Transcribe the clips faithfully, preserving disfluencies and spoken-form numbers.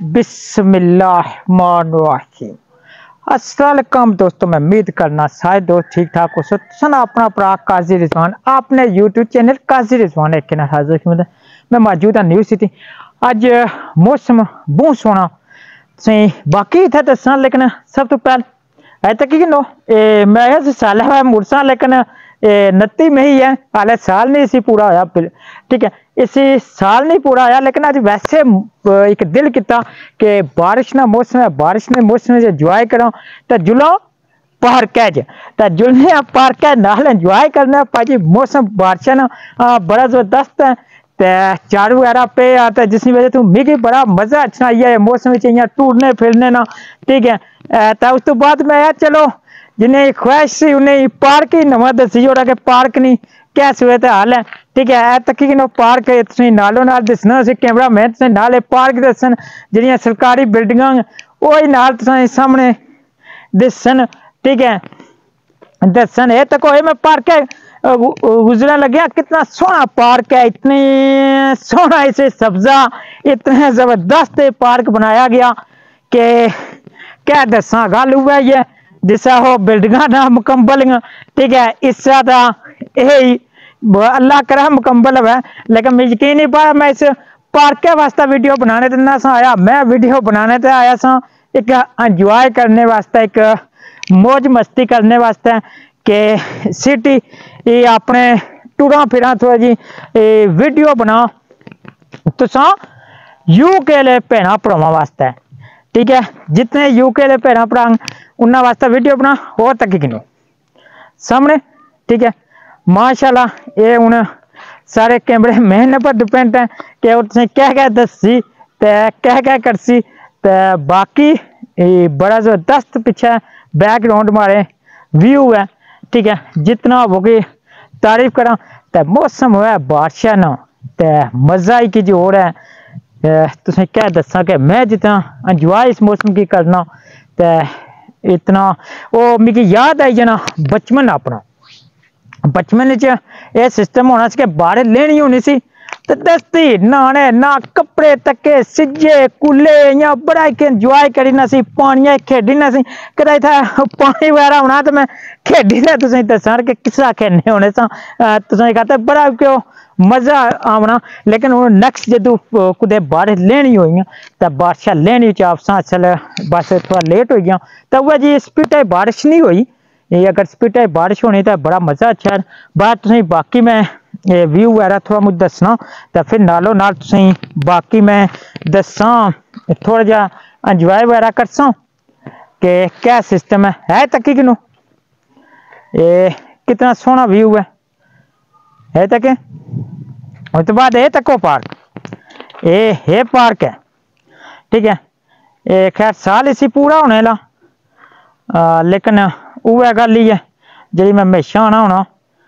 बिस्मिल्लाहिर्रहमानिर्रहीम। अस्सलाम वालेकुम दोस्तों, मैं उम्मीद करना सारे दोस्त ठीक ठाक हो। सुना अपना अपना काजी रिजवान आपने यूट्यूब चैनल काजी रिजवान एक हाजिर खिदमत मैं मौजूद हाँ न्यू सिटी। अज मौसम बहुत सोहना सही बाकी इतना दसा, लेकिन सब तो पहले अजे तक कि नो मैं साल मुड़सा, लेकिन नत्ती में ही है, हाले साल नहीं इसी पूरा होया। ठीक है, इसी साल नहीं पूरा होया, लेकिन अज वैसे एक दिल किया कि बारिश ना मौसम है, बारिश ने मौसम इंजॉय करो तो जुलो पार्क है जुलने पार्क नाल इंजॉय करना भाजी। मौसम बारिश ना बड़ा जबरदस्त है, चारू वगैरह पे आता है, जिसकी वजह से मिगी बड़ा मजा अच्छा आई है मौसम टूरने फिरने ना। ठीक है, तो उस तो बाद मैं चलो जिन्हें ख्वाहिश सी उन्हें पार्क ही नवा दसी जोड़ा कि पार्क नहीं क्या सूरत हाल है। ठीक है, तक कि पार्क नालों नाल दसना कैमरा मैन नाल पार्क दसन जिहड़ियां सरकारी बिल्डिंगां वही नाल सामने दसन। ठीक है, दसन ये तक मैं पार्क गुजरने लगे, कितना सोहना पार्क है, इतनी सोहना इसे सब्जा इतना जबरदस्त पार्क बनाया गया कि क्या दसा। गल हुआ ही है जिसा हो बिल्डिंगा ना मुकम्मल। ठीक है, इस यही अल्लाह करा मुकम्मल है, लेकिन मैं यकीन नहीं पाया मैं इस पार्क वास्ते वीडियो बनाने देना सा आया। मैं वीडियो बनाने ते आया सा एक एंजॉय करने वास्ते, एक मौज मस्ती करने वास्ते कि सिटी ये अपने टूरा फिरा थोड़ा जी वीडियो बना तुसा यूके ले भैन भरावां वास्ते। ठीक है, जितने यूके ले भैन भरा उन्होंने वास्ते वीडियो बना हो तक किनो सामने। ठीक है, माशाल्लाह ये हूँ सारे कैमरे मेहनत पर डिपेंड है कि तुसें क्या क्या दसी ते क्या क्या करसी। ते बाकी बड़ा जबरदस्त पीछे बैकग्राउंड मारे व्यू है। ठीक है, जितना हो गई तारीफ करा तो मौसम है बारिश ना तो मजा ही की और है। तुसें क्या दसा कि मैं जितना एंजॉय इस मौसम की करना तो इतना वो मिगी याद आई जाना बचपन अपना। बचपन च यह सिस्टम होना कि बारिश लेनी होनी सी तो दस्ती नहाने ना कपड़े तके सिजे कूले इं बड़ा एक इंजॉय करना सी, पानी खेडना सी। कदा इतना पानी वगैरह होना तो मैं खेडी था तुसें दसा कि किसा खेलने होने सा तुसें कहते बड़ा क्यों मजा आना। लेकिन हूँ नैक्सट जो कुछ बारिश लेनी हुई तो बारिशा लेनी चापसा असल बस थोड़ा लेट हो गया तो वह जी स्पीड बारिश नहीं हुई। अगर स्पीड बारिश होनी तो बड़ा मजा अच्छा है। बाद तुम बाकी मैं व्यू वगैरह थोड़ा मुझे दसना तो फिर नालों नाल तुम बाकी मैं दसा थोड़ा जा इंजॉय वगैरह करसा कि क्या सिस्टम है, है तक कि किनो ये कितना सोहना व्यू है है तक। उस तो बाद ये तको पार्क ये है पार्क है। ठीक है, ये खैर साल इसी पूरा होने ला, आ, लेकिन वह गल ही है जी मैं हमेशा आना होना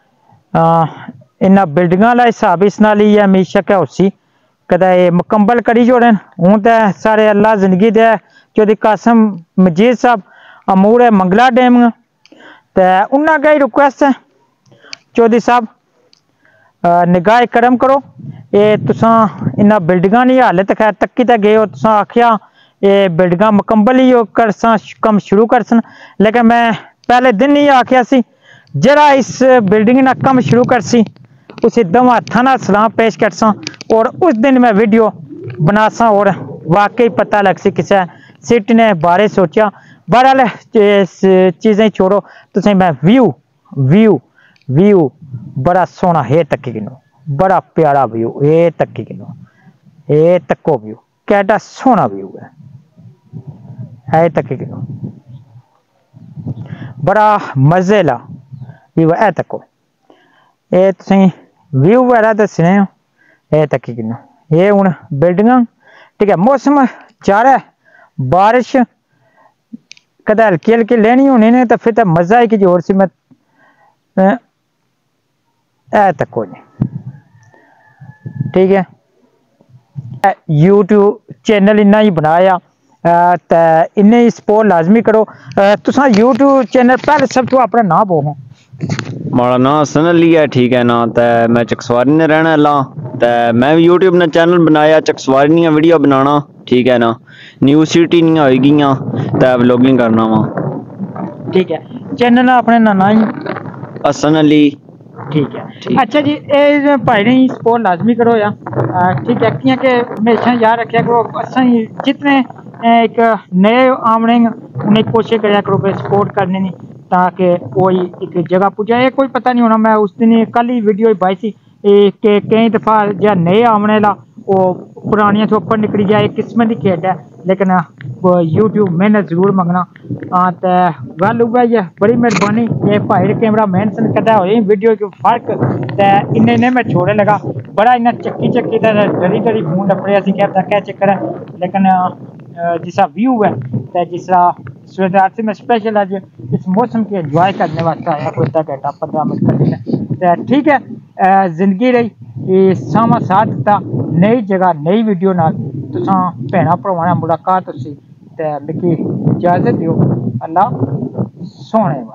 इन्होंने बिल्डिंग का हिसाब इस नाल ही है। हमेशा क्या उसी कदा ये मुकम्मल करी जोड़े हूँ तो सारे अल्लाह जिंदगी दे चौधरी कासम मजीद साहब अमूर है मंगला डैम तो उन्होंने का ही रिक्वेस्ट है चौधरी साहब निगाह करम करो। ये तुसा इन्ना बिल्डिंगा नहीं हालत खैर तक्की तो गए हो, तुसा आखिया ये बिल्डिंगा मुकम्मल ही कर कम शुरू कर सन, लेकिन मैं पहले दिन ही आखिया सी जरा इस बिल्डिंग ना कम शुरू कर सी उस दम हथा ना सलाम पेश कर सा और उस दिन मैं वीडियो बना सा और वाकई पता लग सी किसी सिटी ने बारे सोचा। बहरहाल चीज़ें छोड़ो, तुसें मैं व्यू व्यू व्यू बड़ा सोहना है तक किनो, बड़ा प्यारा व्यू ये तक किनो ये तको व्यू कैटा सोहना व्यू है है तक किनो बड़ा मजे ला व्यू है तको। ये तुम व्यू वगैरह दसने हो ये तक किनो ये हूँ बिल्डिंगा। ठीक है, मौसम चार है बारिश कद हल्की हल्की लेनी होनी ने तो फिर तो मजा ही कि जोर से मैं ए तक नहीं। ठीक है, यूट्यूब चैनल इन्ना ही बनाया तो इन्हें ही सपोर्ट लाजमी करो। तुसा यूट्यूब चैनल पहले सब तो अपना नाम बोलो माड़ा ना हसन अली है, ठीक है ना। ते मैं चकसवारी ने रहने वाला, ते मैं भी यूट्यूब ने चैनल बनाया चकसवारी नी वीडियो बनाना, ठीक है ना। न्यू सिटी नहीं होगी ते व्लॉगिंग करना वा, ठीक है। चैनल अपने नाना ही हसन अली, ठीक है। ठीक। अच्छा जी, ए भाई ने सपोर्ट लाजमी करो या आ, ठीक है कि कि हमेशा याद रखा करो असा ही जितने एक नए आमने उन्हें कोशिश करा करो कि सपोर्ट करने की, ताकि कोई एक जगह पुजा। ये कोई पता नहीं होना, मैं उस दिन कल ही वीडियो पाई सी कि कई दफा जो नए आमने ला वो पुरानियां चौपर निकली जाए, किस्मत की खेड है, लेकिन यूट्यूब मेहनत जरूर मंगना। हाँ तो गल उऐ है, बड़ी मेहरबानी ये भाई कैमरा मेहनत करता हो वीडियो के फर्क ते इन्ने इन्ने मैं छोड़े लगा, बड़ा इन्ना चक्की चक्की डरी डरी फोन डपड़े असी क्या क्या चक्कर है। लेकिन जिसा व्यू है तो जिसा सूर्यदार में स्पेशल आज इस मौसम के एंजॉय करने वास्ते आया कोई अद्धा घंटा पंद्रह मिनट कटे, ठीक है। जिंदगी रही सामा साथ दिता, नई जगह नई वीडियो नाल तुसां भैणा भरावां नाल मुलाकात होसी ते मिगी इजाजत दिओ। अल्लाह सोने।